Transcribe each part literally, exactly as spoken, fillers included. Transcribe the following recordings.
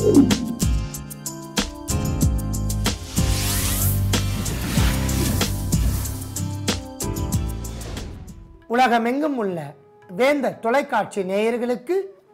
உலகமெங்கும் உள்ள வேந்தர் தொலைக்காட்சி நேயர்களுக்கு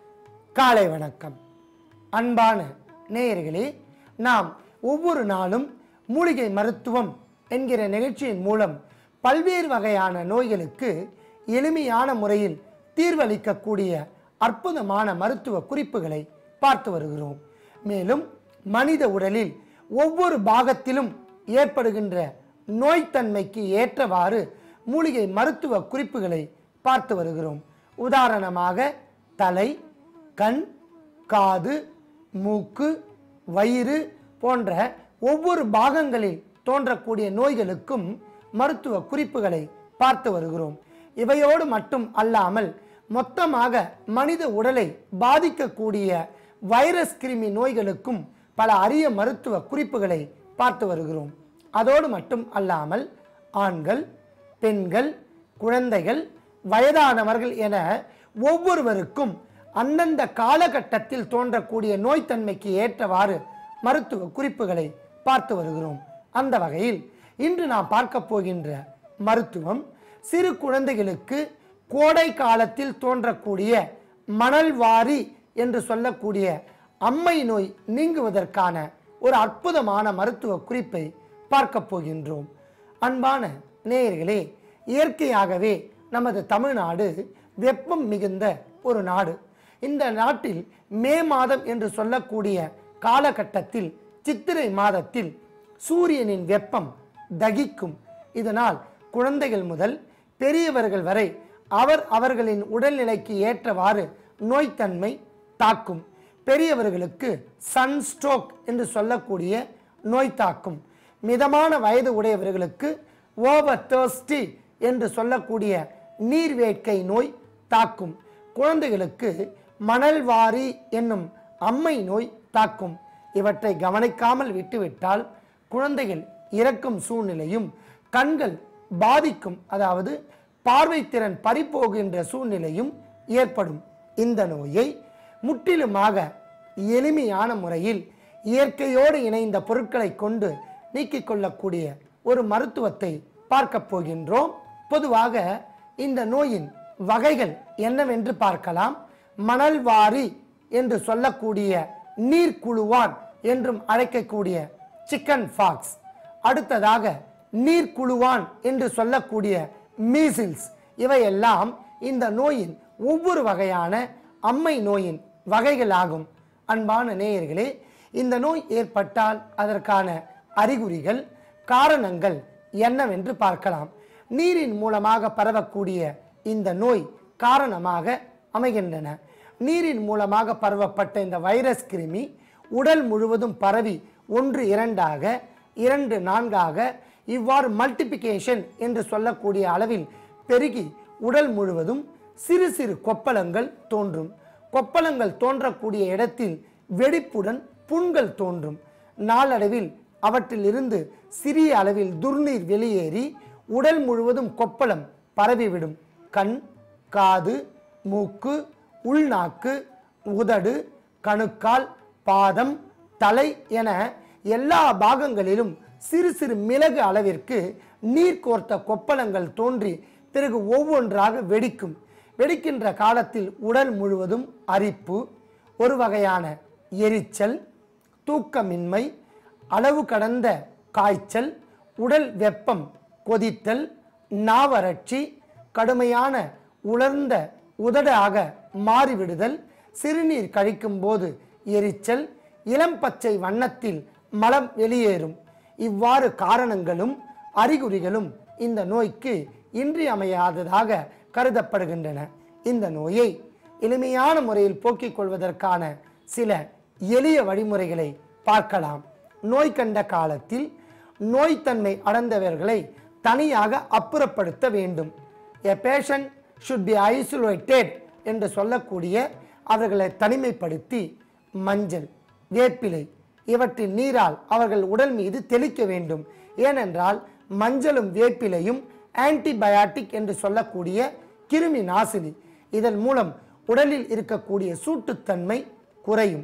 காலை வணக்கம். அன்பான நேயர்களே, நாம் ஒவ்வொரு நாளும் மூலிகை மருத்துவம் என்கிற நிகழ்ச்சியின் மூலம் பல்வேறு வகையான நோய்களுக்கு எளிமையான முறையில் தீர்வளிக்கக்கூடிய அற்புதமான மருத்துவ குறிப்புகளை பார்த்து வருகிறோம். மேலும் மனித உடலில் ஒவ்வொரு பாகத்திலும் ஏற்படுகின்ற நோய்த்தன்மைக்கு ஏற்றவாறு மூலிகை மருத்துவ குறிப்புகளை பார்த்து வருகிறோம். உதாரணமாக தலை, கண், காது, மூக்கு, வயிறு போன்ற ஒவ்வொரு பாகங்களில் தோன்றக்கூடிய நோய்களுக்கும் மருத்துவ குறிப்புகளை பார்த்து வருகிறோம். இவையோடு மட்டும் அல்லாமல் மொத்தமாக மனித உடலை பாதிக்கக்கூடிய வைரஸ் கிருமி நோய்களுக்கும் பல அரிய மருத்துவ குறிப்புகளை பார்த்து வருகிறோம். அதோடு மட்டும் அல்லாமல் ஆண்கள், பெண்கள், குழந்தைகள், வயதானவர்கள் என ஒவ்வொருவருக்கும் அந்தந்த காலகட்டத்தில் தோன்றக்கூடிய நோய்த்தன்மைக்கு ஏற்றவாறு மருத்துவ குறிப்புகளை பார்த்து வருகிறோம். அந்த வகையில் இன்று நாம் பார்க்க போகின்ற மருத்துவம் சிறு குழந்தைகளுக்கு கோடை காலத்தில் தோன்றக்கூடிய மணல்வாரி என்று சொல்லக்கூடிய அம்மை நோய் நீங்குவதற்கான ஒரு அற்புதமான மருத்துவ குறிப்பை பார்க்க போகின்றோம். அன்பான நேயர்களே, இயற்கையாகவே நமது தமிழ்நாடு வெப்பம் மிகுந்த ஒரு நாடு. இந்த நாட்டில் மே மாதம் என்று சொல்லக்கூடிய காலகட்டத்தில் சித்திரை மாதத்தில் சூரியனின் வெப்பம் தகிக்கும். இதனால் குழந்தைகள் முதல் பெரியவர்கள் வரை அவர் அவர்களின் உடல்நிலைக்கு ஏற்றவாறு நோய்த்தன்மை தாக்கும். பெரியவர்களுக்கு சன்ஸ்ட்ரோக் என்று சொல்லக்கூடிய நோய் தாக்கும். மிதமான வயது உடையவர்களுக்கு ஓவர் தர்ஸ்டி என்று சொல்லக்கூடிய நீர்வேட்கை நோய் தாக்கும். குழந்தைகளுக்கு மணல்வாரி என்னும் அம்மை நோய் தாக்கும். இவற்றை கவனிக்காமல் விட்டுவிட்டால் குழந்தைகள் இறக்கும் சூழ்நிலையும், கண்கள் பாதிக்கும், அதாவது பார்வைத்திறன் பறிபோகின்ற சூழ்நிலையும் ஏற்படும். இந்த நோயை முற்றிலுமாக எளிமையான முறையில் இயற்கையோடு இணைந்த பொருட்களை கொண்டு நீக்கிக் கொள்ளக்கூடிய ஒரு மருத்துவத்தை பார்க்க போகின்றோம். பொதுவாக இந்த நோயின் வகைகள் என்னவென்று பார்க்கலாம். மணல்வாரி என்று சொல்லக்கூடிய நீர்க்குழுவான் என்றும் அழைக்கக்கூடிய சிக்கன் பாக்ஸ், அடுத்ததாக நீர்க்குழுவான் என்று சொல்லக்கூடிய மீசில்ஸ், இவையெல்லாம் இந்த நோயின் ஒவ்வொரு வகையான அம்மை நோயின் வகைகளாகும். அன்பான நேயர்களே, இந்த நோய் ஏற்பட்டால் அதற்கான அறிகுறிகள், காரணங்கள் என்னவென்று பார்க்கலாம். நீரின் மூலமாக பரவக்கூடிய இந்த நோய் காரணமாக அமைகின்றன. நீரின் மூலமாக பரவப்பட்ட இந்த வைரஸ் கிருமி உடல் முழுவதும் பரவி ஒன்று இரண்டாக, இரண்டு நான்காக, இவ்வாறு மல்டிபிகேஷன் என்று சொல்லக்கூடிய அளவில் பெருகி உடல் முழுவதும் சிறு சிறு கொப்பளங்கள் தோன்றும். கொப்பளங்கள் தோன்றக்கூடிய இடத்தில் வெடிப்புடன் புண்கள் தோன்றும். நாளடைவில் அவற்றில் இருந்து சிறிய அளவில் துர்நீர் வெளியேறி உடல் முழுவதும் கொப்பளம் பரவிவிடும். கண், காது, மூக்கு, உள்நாக்கு, உதடு, கணுக்கால், பாதம், தலை என எல்லா பாகங்களிலும் சிறு சிறு மிளகு அளவிற்கு நீர் கோர்த்த கொப்பளங்கள் தோன்றி பிறகு ஒவ்வொன்றாக வெடிக்கும். வெடிக்கின்ற காலத்தில் உடல் முழுவதும் அரிப்பு, ஒரு வகையான எரிச்சல், தூக்கமின்மை, அளவு கடந்த காய்ச்சல், உடல் வெப்பம் கொதித்தல், நாவறட்சி, கடுமையான உலர்ந்த உதடாக மாறிவிடுதல், சிறுநீர் கழிக்கும் போது எரிச்சல், இளம் பச்சை வண்ணத்தில் மலம் வெளியேறும். இவ்வாறு காரணங்களும் அறிகுறிகளும் இந்த நோய்க்கு இன்றியமையாததாக கருதப்படுகின்றன. இந்த நோயை எளிமையான முறையில் போக்கிக் கொள்வதற்கான சில எளிய வழிமுறைகளை பார்க்கலாம். நோய் கண்ட காலத்தில் நோய்த்தன்மை அடைந்தவர்களை தனியாக அப்புறப்படுத்த வேண்டும். A patient should be isolated என்று சொல்லக்கூடிய அவர்களை தனிமைப்படுத்தி மஞ்சள், வேப்பிலை இவற்றின் நீரால் அவர்கள் உடல் மீது தெளிக்க வேண்டும். ஏனென்றால் மஞ்சளும் வேப்பிலையும் ஆன்டிபயாட்டிக் என்று சொல்லக்கூடிய கிருமி நாசினி. இதன் மூலம் உடலில் இருக்கக்கூடிய சூட்டுத்தன்மை குறையும்.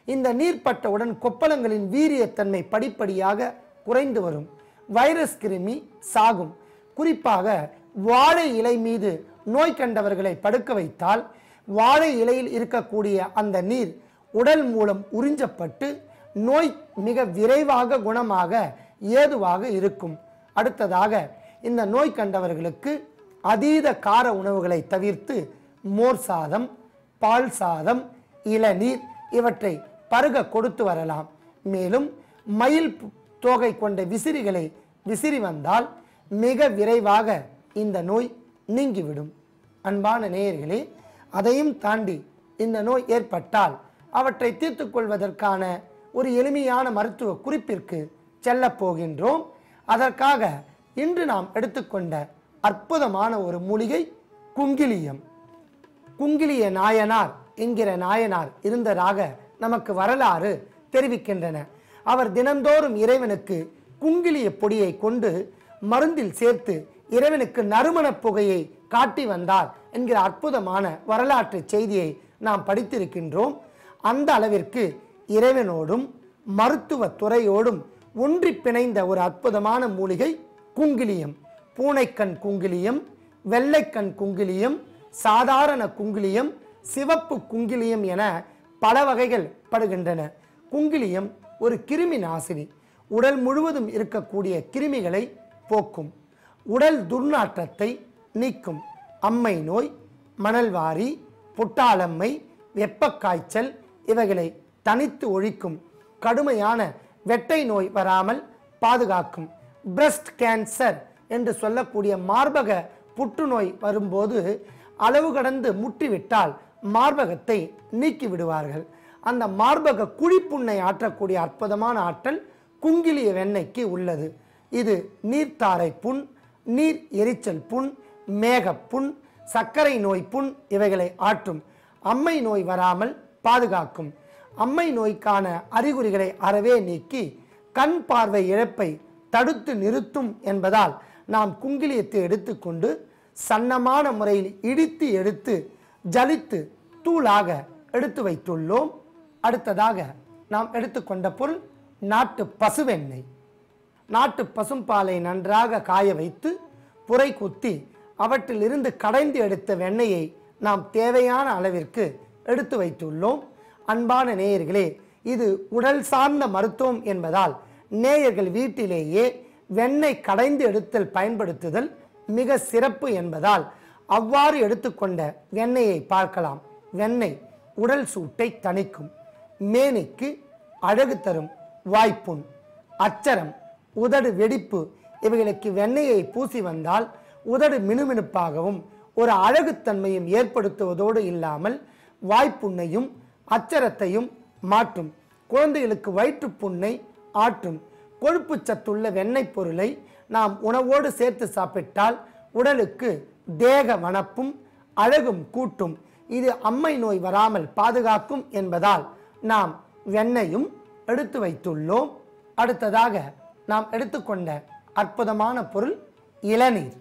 இந்த நீர் பட்டவுடன் கொப்பளங்களின் வீரியத்தன்மை படிப்படியாக குறைந்து வரும். வைரஸ் கிருமி சாகும். குறிப்பாக வாழை இலை மீது நோய் கண்டவர்களை படுக்க வைத்தால் வாழை இலையில் இருக்கக்கூடிய அந்த நீர் உடல் மூலம் உறிஞ்சப்பட்டு நோய் மிக விரைவாக குணமாக ஏதுவாக இருக்கும். அடுத்ததாக இந்த நோய் கண்டவர்களுக்கு அதீத கார உணவுகளை தவிர்த்து மோர் சாதம், பால் சாதம், இளநீர் இவற்றை பருக கொடுத்து வரலாம். மேலும் மயில் தோகை கொண்ட விசிறிகளை விசிறி வந்தால் மிக விரைவாக இந்த நோய் நீங்கிவிடும். அன்பான நேயர்களே, அதையும் தாண்டி இந்த நோய் ஏற்பட்டால் அவற்றை தீர்த்து கொள்வதற்கான ஒரு எளிமையான மருத்துவ குறிப்பிற்கு செல்ல போகின்றோம். அதற்காக இன்று நாம் எடுத்துக்கொண்ட அற்புதமான ஒரு மூலிகை குங்கிலியம். குங்கிலிய நாயனார் என்கிற நாயனார் இருந்ததாக நமக்கு வரலாறு தெரிவிக்கின்றன. அவர் தினந்தோறும் இறைவனுக்கு குங்கிலிய பொடியை கொண்டு மருந்தில் சேர்த்து இறைவனுக்கு நறுமண புகையை காட்டி வந்தார் என்கிற அற்புதமான வரலாற்று செய்தியை நாம் படித்திருக்கின்றோம். அந்த அளவிற்கு இறைவனோடும் மருத்துவ துறையோடும் ஒன்றி பிணைந்த ஒரு அற்புதமான மூலிகை குங்கிலியம். பூனைக்கண் குங்கிலியம், வெள்ளைக்கண் குங்கிலியம், சாதாரண குங்கிலியம், சிவப்பு குங்கிலியம் என பல வகைகள் படுகின்றன. குங்கிலியம் ஒரு கிருமி நாசினி. உடல் முழுவதும் இருக்கக்கூடிய கிருமிகளை போக்கும். உடல் துர்நாற்றத்தை நீக்கும். அம்மை நோய், மணல்வாரி, புட்டாளம்மை, வெப்பக்காய்ச்சல் இவைகளை தனித்து ஒழிக்கும். கடுமையான வெட்டை நோய் வராமல் பாதுகாக்கும். பிரஸ்ட் கேன்சர் என்று சொல்லக்கூடிய மார்பக புற்றுநோய் வரும்போது அளவு கடந்து முட்டிவிட்டால் மார்பகத்தை நீக்கி விடுவார்கள். அந்த மார்பக குழிப்புண்ணை ஆற்றக்கூடிய அற்புதமான ஆற்றல் குங்கிலிய வெண்ணெய்க்கு உள்ளது. இது நீர்த்தாரை புண், நீர் எரிச்சல் புண், மேகப்புண், சர்க்கரை நோய் புண் இவைகளை ஆற்றும். அம்மை நோய் வராமல் பாதுகாக்கும். அம்மை நோய்க்கான அறிகுறிகளை அறவே நீக்கி கண் பார்வை இழப்பை தடுத்து நிறுத்தும் என்பதால் நாம் குங்கிலியத்தை எடுத்துக்கொண்டு சன்னமான முறையில் இடித்து எடுத்து ஜலித்து தூளாக எடுத்து வைத்துள்ளோம். அடுத்ததாக நாம் எடுத்துக்கொண்ட பொருள் நாட்டு பசுவெண்ணெய். நாட்டு பசும்பாலை நன்றாக காய வைத்து புரை குத்தி அவற்றில் இருந்து கடைந்து எடுத்த வெண்ணெயை நாம் தேவையான அளவிற்கு எடுத்து வைத்துள்ளோம். அன்பான நேயர்களே, இது உடல் சார்ந்த மருத்துவம் என்பதால் நேயர்கள் வீட்டிலேயே வெண்ணெய் கடைந்து எடுத்தல் பயன்படுத்துதல் மிக சிறப்பு என்பதால் அவ்வாறு எடுத்துக்கொண்ட வெண்ணெயை பார்க்கலாம். வெண்ணெய் உடல் சூட்டை தணிக்கும். மேனிக்கு அழகு தரும். வாய்ப்புண், அச்சரம், உதடு வெடிப்பு இவைகளுக்கு வெண்ணெயை பூசி வந்தால் உதடு மினுமினுப்பாகவும் ஒரு அழகுத்தன்மையும் ஏற்படுத்துவதோடு இல்லாமல் வாய்ப்புண்ணையும் அச்சரத்தையும் மாற்றும். குழந்தைகளுக்கு வயிற்றுப்புண்ணை ஆற்றும். கொழுப்பு சத்துள்ள வெண்ணெய் பொருளை நாம் உணவோடு சேர்த்து சாப்பிட்டால் உடலுக்கு தேக வனப்பும் அழகும் கூட்டும். இது அம்மை நோய் வராமல் பாதுகாக்கும் என்பதால் நாம் வெண்ணெயும் எடுத்து வைத்துள்ளோம். அடுத்ததாக நாம் எடுத்துக்கொண்ட அற்புதமான பொருள் இளநீர்.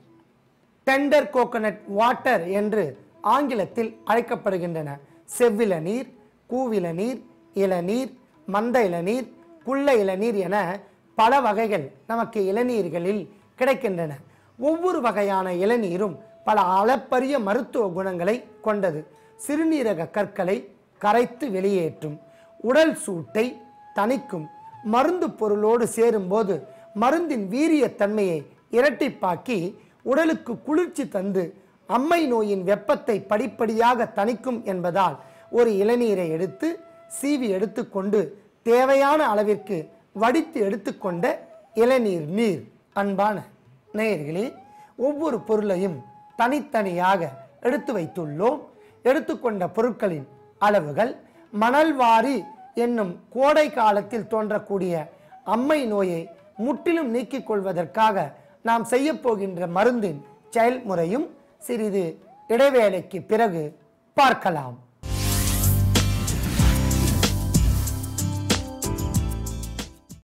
டெண்டர் கோகனட் வாட்டர் என்று ஆங்கிலத்தில் அழைக்கப்படுகின்றன. செவ்விளநீர், கூவிளநீர், இளநீர், மந்த இளநீர், குள்ள இளநீர் என பல வகைகள் நமக்கு இளநீர்களில் கிடைக்கின்றன. ஒவ்வொரு வகையான இளநீரும் பல அளப்பரிய மருத்துவ குணங்களை கொண்டது. சிறுநீரக கற்களை கரைத்து வெளியேற்றும். உடல் சூட்டை தணிக்கும். மருந்து பொருளோடு சேரும்போது மருந்தின் வீரியத்தன்மையை இரட்டிப்பாக்கி உடலுக்கு குளிர்ச்சி தந்து அம்மை நோயின் வெப்பத்தை படிப்படியாக தணிக்கும் என்பதால் ஒரு இளநீரை எடுத்து சீவி எடுத்துக்கொண்டு தேவையான அளவிற்கு வடித்து எடுத்துக்கொண்ட இளநீர் நீர். அன்பான நேயர்களே, ஒவ்வொரு பொருளையும் தனித்தனியாக எடுத்து வைத்துள்ளோம். எடுத்துக்கொண்ட பொருட்களின் அளவுகள் மணல்வாரி என்னும் கோடை காலத்தில் தோன்றக்கூடிய அம்மை நோயை முற்றிலும் நீக்கிக் கொள்வதற்காக நாம் செய்ய போகின்ற மருந்தின் செயல்முறையும் சிறிது இடைவேளைக்கு பிறகு பார்க்கலாம்.